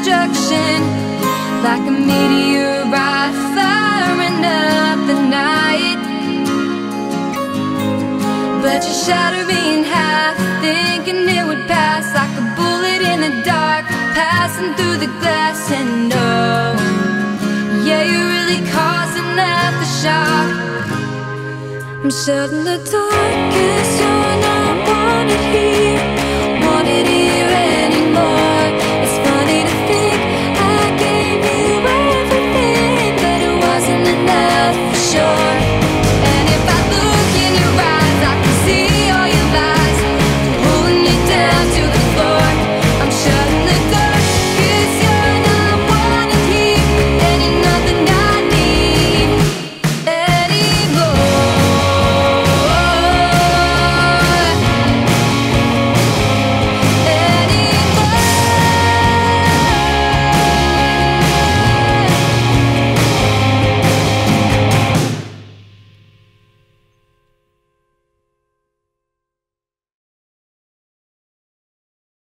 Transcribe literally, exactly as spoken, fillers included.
destruction, like a meteorite firing up the night. But you shattered me in half, thinking it would pass, like a bullet in the dark, passing through the glass. And oh, yeah, you're really causing aftershock. I'm shutting the darkest, you're not wanted here, wanted here anymore. It's funny to think I gave you everything, but it wasn't enough for sure.